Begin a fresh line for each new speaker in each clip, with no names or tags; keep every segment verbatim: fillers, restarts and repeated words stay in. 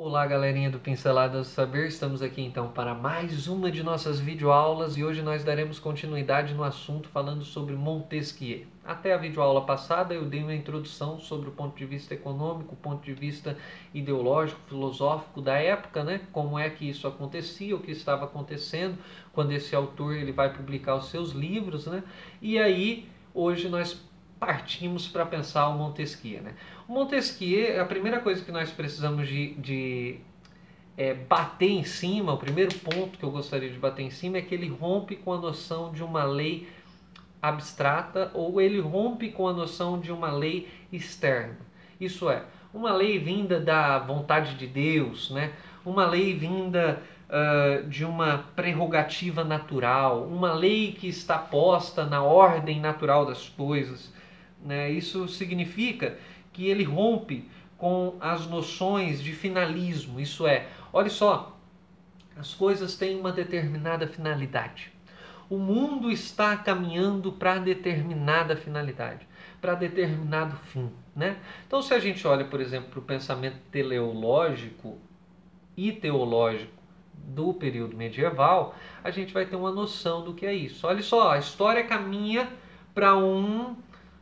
Olá, galerinha do Pinceladas do Saber, estamos aqui então para mais uma de nossas videoaulas e hoje nós daremos continuidade no assunto falando sobre Montesquieu. Até a videoaula passada eu dei uma introdução sobre o ponto de vista econômico, o ponto de vista ideológico, filosófico da época, né? Como é que isso acontecia, o que estava acontecendo quando esse autor ele vai publicar os seus livros, né? E aí, hoje nós partimos para pensar o Montesquieu, né? O Montesquieu, a primeira coisa que nós precisamos de, de é, bater em cima, o primeiro ponto que eu gostaria de bater em cima é que ele rompe com a noção de uma lei abstrata ou ele rompe com a noção de uma lei externa. Isso é, uma lei vinda da vontade de Deus, né? Uma lei vinda uh, de uma prerrogativa natural, uma lei que está posta na ordem natural das coisas. Né? Isso significa que ele rompe com as noções de finalismo. Isso é, olha só, as coisas têm uma determinada finalidade. O mundo está caminhando para determinada finalidade, para determinado fim. Né? Então, se a gente olha, por exemplo, para o pensamento teleológico e teológico do período medieval, a gente vai ter uma noção do que é isso. Olha só, a história caminha para um...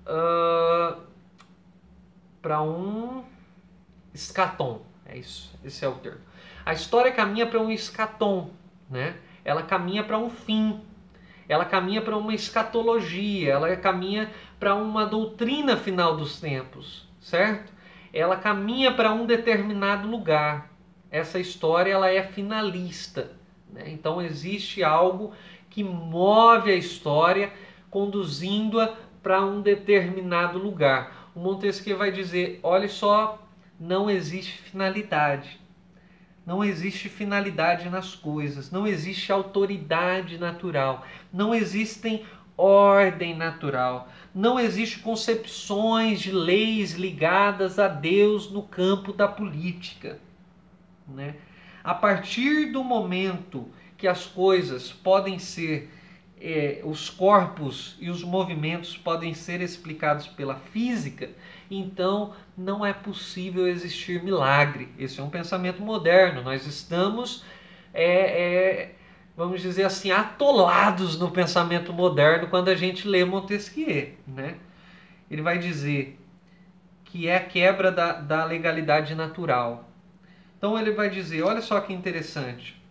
Uh, para um escatom, é isso, esse é o termo. A história caminha para um escatom, né? Ela caminha para um fim, ela caminha para uma escatologia, ela caminha para uma doutrina final dos tempos, certo? Ela caminha para um determinado lugar. Essa história ela é finalista, né? Então existe algo que move a história, conduzindo-a para um determinado lugar. O Montesquieu vai dizer, olha só, não existe finalidade. Não existe finalidade nas coisas, não existe autoridade natural, não existem ordem natural, não existe concepções de leis ligadas a Deus no campo da política. Né? A partir do momento que as coisas podem ser É, os corpos e os movimentos podem ser explicados pela física, então não é possível existir milagre. Esse é um pensamento moderno. Nós estamos, é, é, vamos dizer assim, atolados no pensamento moderno quando a gente lê Montesquieu. Né? Ele vai dizer que é a quebra da, da legalidade natural. Então ele vai dizer, olha só que interessante,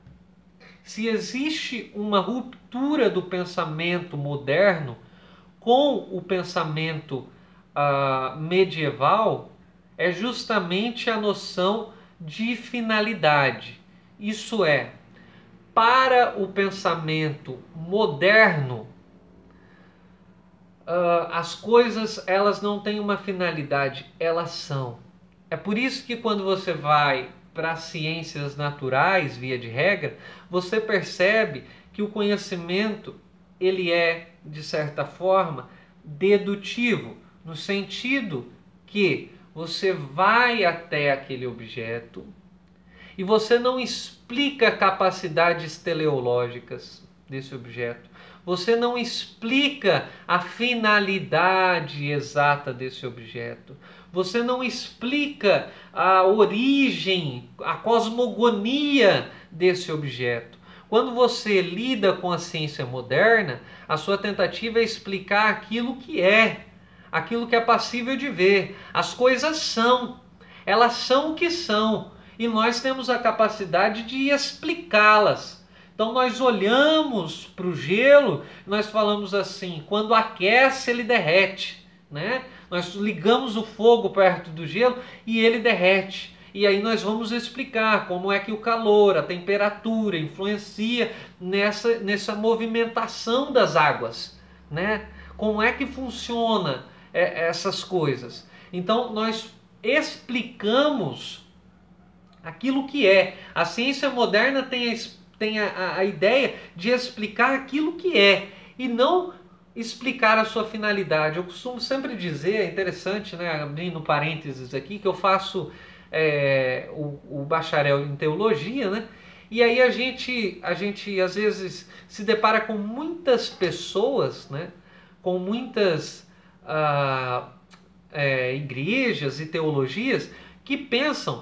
se existe uma ruptura do pensamento moderno com o pensamento uh, medieval, é justamente a noção de finalidade. Isso é, para o pensamento moderno, uh, as coisas elas não têm uma finalidade, elas são. É por isso que quando você vai para as ciências naturais, via de regra, você percebe que o conhecimento ele é, de certa forma, dedutivo, no sentido que você vai até aquele objeto e você não explica capacidades teleológicas desse objeto. Você não explica a finalidade exata desse objeto. Você não explica a origem, a cosmogonia desse objeto. Quando você lida com a ciência moderna, a sua tentativa é explicar aquilo que é, aquilo que é passível de ver. As coisas são, elas são o que são, e nós temos a capacidade de explicá-las. Então nós olhamos para o gelo, nós falamos assim, quando aquece ele derrete, né? Nós ligamos o fogo perto do gelo e ele derrete. E aí nós vamos explicar como é que o calor, a temperatura influencia nessa, nessa movimentação das águas, né? Como é que funciona é, essas coisas. Então nós explicamos aquilo que é. A ciência moderna tem a tem a, a ideia de explicar aquilo que é e não explicar a sua finalidade. Eu costumo sempre dizer, é interessante, né, abrindo parênteses aqui, que eu faço é, o, o bacharel em teologia, né, e aí a gente, a gente às vezes se depara com muitas pessoas, né, com muitas ah, é, igrejas e teologias que pensam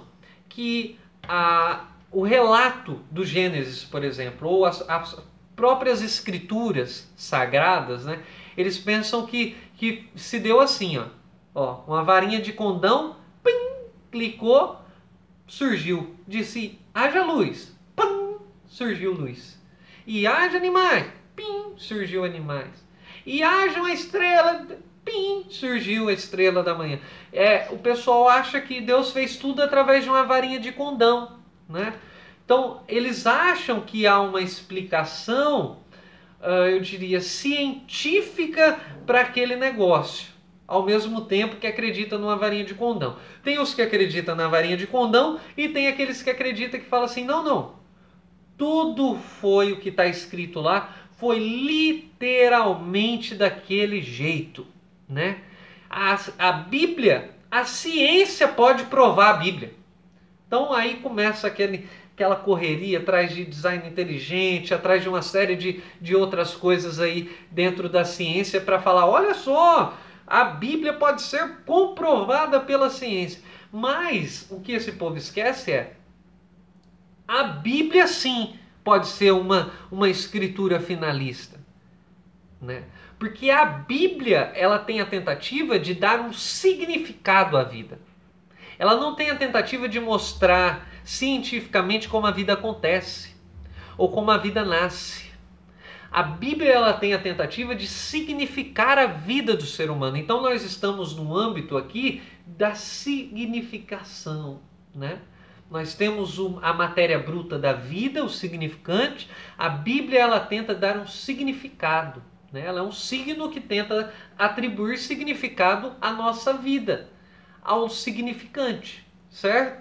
que a, o relato do Gênesis, por exemplo, ou as, as próprias escrituras sagradas, né, eles pensam que, que se deu assim, ó, ó, uma varinha de condão, pim, clicou, surgiu, disse, haja luz, pim, surgiu luz. E haja animais, pim, surgiu animais. E haja uma estrela, pim, surgiu a estrela da manhã. É, o pessoal acha que Deus fez tudo através de uma varinha de condão, né? Então, eles acham que há uma explicação, eu diria, científica para aquele negócio, ao mesmo tempo que acredita numa varinha de condão. Tem os que acreditam na varinha de condão e tem aqueles que acreditam que falam assim, não, não, tudo foi o que está escrito lá, foi literalmente daquele jeito, né? A, a Bíblia, a ciência pode provar a Bíblia. Então aí começa aquele, aquela correria atrás de design inteligente, atrás de uma série de, de outras coisas aí dentro da ciência para falar, olha só, a Bíblia pode ser comprovada pela ciência. Mas o que esse povo esquece é, a Bíblia sim pode ser uma, uma escritura finalista, né? Porque a Bíblia, ela tem a tentativa de dar um significado à vida. Ela não tem a tentativa de mostrar cientificamente como a vida acontece ou como a vida nasce. A Bíblia, ela tem a tentativa de significar a vida do ser humano. Então nós estamos no âmbito aqui da significação, né? Nós temos a matéria bruta da vida, o significante. A Bíblia, ela tenta dar um significado, né? Ela é um signo que tenta atribuir significado à nossa vida, ao significante, certo?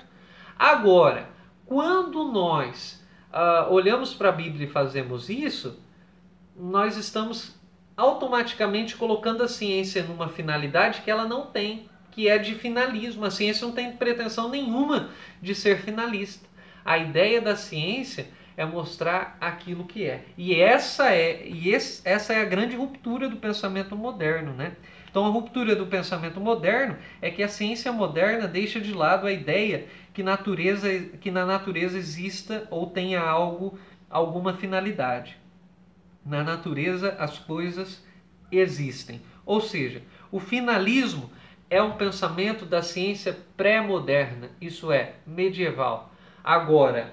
Agora, quando nós uh, olhamos para a Bíblia e fazemos isso, nós estamos automaticamente colocando a ciência numa finalidade que ela não tem, que é de finalismo. A ciência não tem pretensão nenhuma de ser finalista. A ideia da ciência é mostrar aquilo que é. E essa é, e esse, essa é a grande ruptura do pensamento moderno, né? Então a ruptura do pensamento moderno é que a ciência moderna deixa de lado a ideia que, natureza, que na natureza exista ou tenha algo, alguma finalidade. Na natureza as coisas existem. Ou seja, o finalismo é um pensamento da ciência pré-moderna, isso é, medieval. Agora,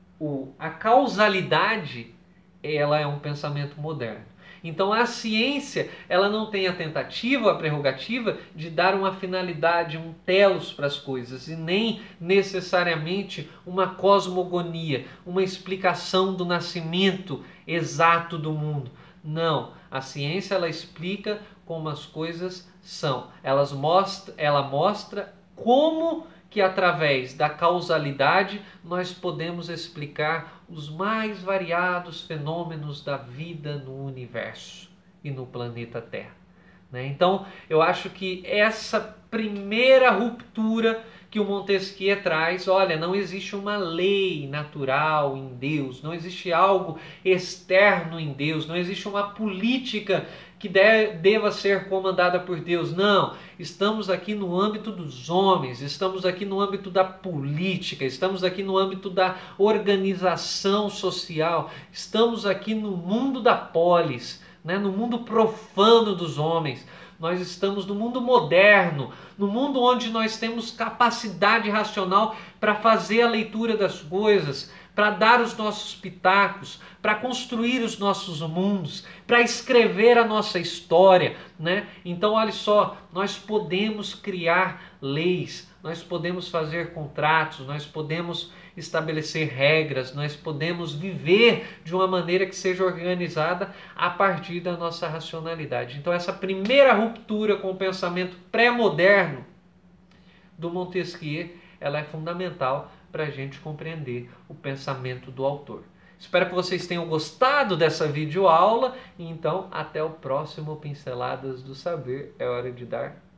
o, a causalidade, ela é um pensamento moderno. Então a ciência, ela não tem a tentativa, a prerrogativa de dar uma finalidade, um telos para as coisas, e nem necessariamente uma cosmogonia, uma explicação do nascimento exato do mundo. Não, a ciência, ela explica como as coisas são. Elas mostra, ela mostra como que através da causalidade nós podemos explicar os mais variados fenômenos da vida no universo e no planeta Terra, né? Então, eu acho que essa primeira ruptura que o Montesquieu traz, olha, não existe uma lei natural em Deus, não existe algo externo em Deus, não existe uma política que deva ser comandada por Deus. Não, estamos aqui no âmbito dos homens, estamos aqui no âmbito da política, estamos aqui no âmbito da organização social, estamos aqui no mundo da polis, né? No mundo profano dos homens. Nós estamos no mundo moderno, no mundo onde nós temos capacidade racional para fazer a leitura das coisas, para dar os nossos pitacos, para construir os nossos mundos, para escrever a nossa história, né? Então, olha só, nós podemos criar leis, nós podemos fazer contratos, nós podemos estabelecer regras, nós podemos viver de uma maneira que seja organizada a partir da nossa racionalidade. Então, essa primeira ruptura com o pensamento pré-moderno do Montesquieu, ela é fundamental para a gente compreender o pensamento do autor. Espero que vocês tenham gostado dessa videoaula. E então, até o próximo Pinceladas do Saber. É hora de dar